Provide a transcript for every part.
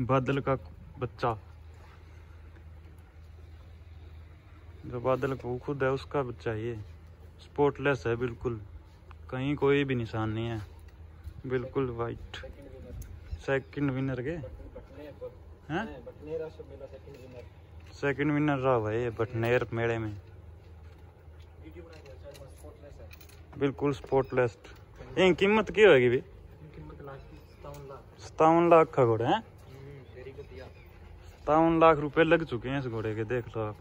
बादल का बच्चा, जो बादल को खुद है उसका बच्चा ये। स्पॉटलेस है बिल्कुल, कहीं कोई भी निशान नहीं है, बिल्कुल वाइट। सेकंड विनर के हैं, सेकंड विनर रहा भाई ये बटनेर मेले में, बिल्कुल स्पॉटलेस। ये कीमत की होगी भी? 57 लाख का घोड़ा है, 57 लाख रुपए लग चुके हैं इस घोड़े के, देख लो आप।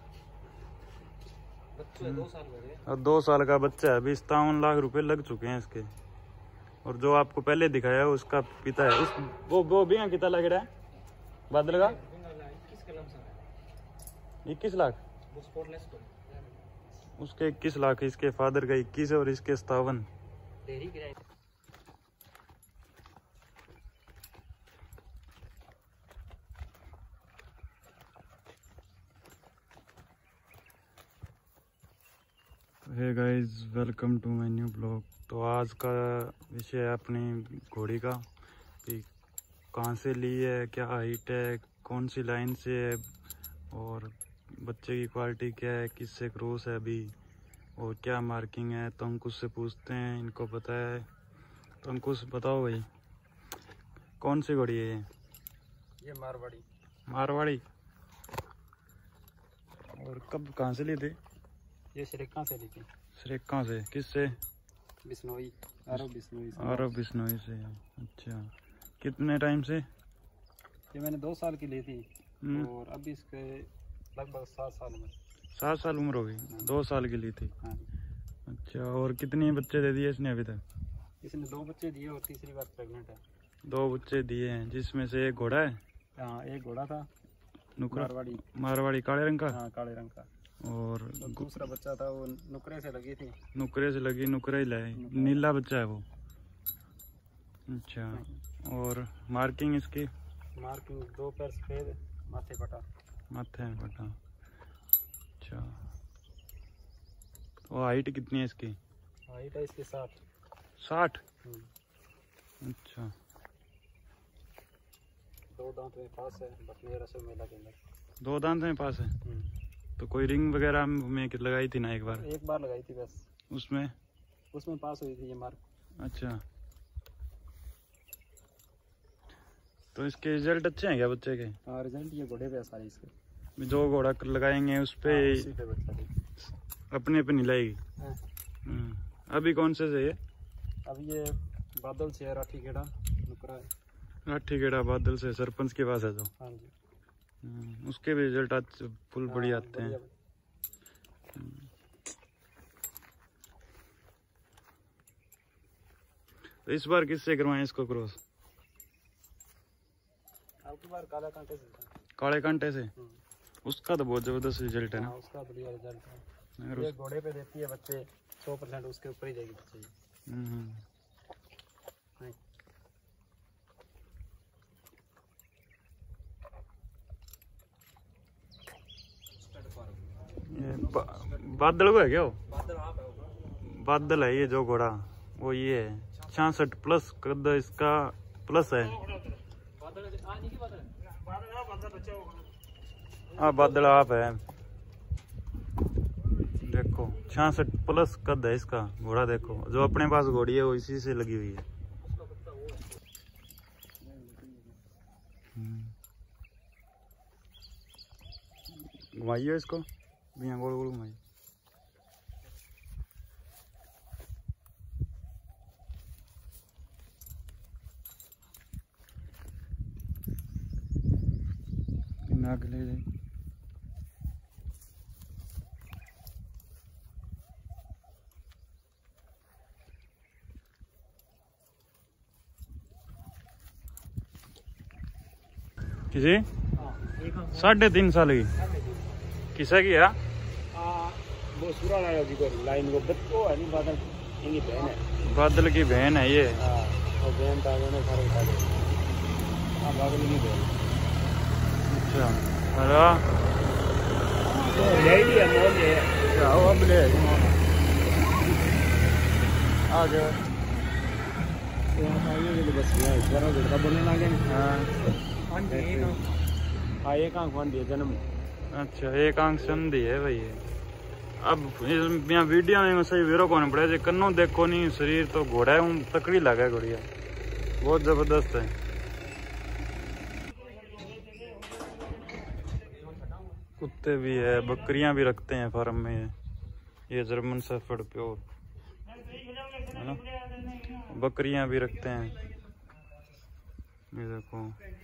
और 2 साल का बच्चा है अभी, 57 लाख रुपए लग चुके हैं इसके। और जो आपको पहले दिखाया उसका पिता है, उस वो भी कितना लग रहा है बादल का? 21 लाख, उसके 21 लाख, इसके फादर का 21 और इसके 57। Hey guys, welcome to my new blog. तो आज का विषय है अपनी घोड़ी का, कि कहाँ से ली है, क्या हाइट है, कौन सी लाइन से है, और बच्चे की क्वालिटी क्या है, किससे क्रॉस है अभी, और क्या मार्किंग है। तो अंकुश से पूछते हैं, इनको पता है। तो अंकुश बताओ भाई, कौन सी घोड़ी है ये? मारवाड़ी। मारवाड़ी। और कब कहाँ से ली थी? ये श्रीका से ली थी। श्रीका से? किससे? बिश्नोई, आरब बिश्नोई से। अच्छा, कितने टाइम से? ये मैंने 2 साल की ली थी, और अभी इसके लगभग 7 साल में। 7 साल उम्र हो गई, 2 साल की ली थी। हाँ। अच्छा, और कितने बच्चे दे दिए इसने अभी तक? इसने 2 बच्चे दिए और तीसरी बार प्रेग्नेंट है। 2 बच्चे दिए हैं, जिसमें से एक घोड़ा है। हाँ, एक घोड़ा था मारवाड़ी। मारवाड़ी काले रंग का? हाँ, काले रंग का। और दूसरा बच्चा था वो नुकरे से लगी थी। नुकरे से लगी, नुकरे ही लाए, नीला बच्चा है वो। अच्छा, और मार्किंग इसकी? मार्किंग 2 पैर सफेद, माथे पटा। माथे में पटा। अच्छा, तो हाइट कितनी है इसकी? हाइट है इसकी 60। 60? अच्छा। 2 दांत में पास है, बटनेर असो मेला के अंदर। 2 दांत में पास है? तो कोई रिंग वगैरह में लगाई थी ना? एक बार लगाई थी बस। उसमें पास हुई थी ये मार्क। अच्छा, तो इसके रिजल्ट अच्छे हैं क्या बच्चे के? हाँ, रिजल्ट ये घोड़े पे सारे इसके। जो घोड़ा लगाएंगे उस पे अपने पे नहीं लाएगी? अभी कौन से ये? अभी ये बादल से है, राठी गेड़ा नुकरा है। राठी गेड़ा बादल से, सरपंच के पास है जो? हाँ जी। उसके भी रिजल्ट आज फुल बढ़िया आते हैं। तो इस बार किससे करवाएं इसको क्रॉस? अब की बार काला कांटे से। काले कांटे से? उसका तो बहुत जबरदस्त रिजल्ट है ना? उसका बढ़िया रिजल्ट है। ये घोड़े पे देती है बच्चे 100%, उसके ऊपर ही जाएगी बच्चे। ये बादल को है क्या? बादल है ये जो घोड़ा, वो ये है 66 प्लस कद इसका प्लस है। हाँ, बादल आप है, देखो 66 प्लस कद है इसका घोड़ा। देखो जो अपने पास घोड़ी है वो इसी से लगी हुई है। घुमाइए इसको, बिना गोल गोल घुमाइए। नाक ले जाए। किसी 3.5 साल की किसा की है? वो सूरा लाइन वो बच्चो है नहीं, बादल इनकी बहन है। बादल की बहन है ये? और बहन था सारे बता दे। हाँ, बादल की बहन। अच्छा, अरे यही है मोल ये। आओ अब ले आ गया। तो बस ये बड़ा बनने लगे। हाँ, हाँ एक आंख बंद है जन्म। अच्छा एक आंख संधि है भाई। अब यहाँ वीडियो में सही वीरो कौन पड़े कन्नो देखो नहीं शरीर तो घोड़ा है तकड़ी लगा घोड़िया बहुत जबरदस्त है। कुत्ते भी है बकरियां भी रखते हैं फार्म में। ये जर्मन शेफर्ड प्योर है ना। बकरियां भी रखते हैं ये देखो।